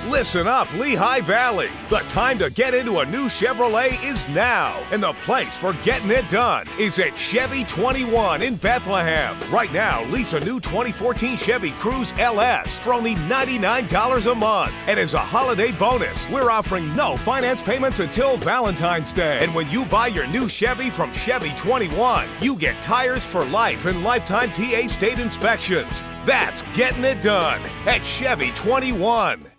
Listen up, Lehigh Valley. The time to get into a new Chevrolet is now. And the place for getting it done is at Chevy 21 in Bethlehem. Right now, lease a new 2014 Chevy Cruze LS for only $99 a month. And as a holiday bonus, we're offering no finance payments until Valentine's Day. And when you buy your new Chevy from Chevy 21, you get tires for life and lifetime PA state inspections. That's getting it done at Chevy 21.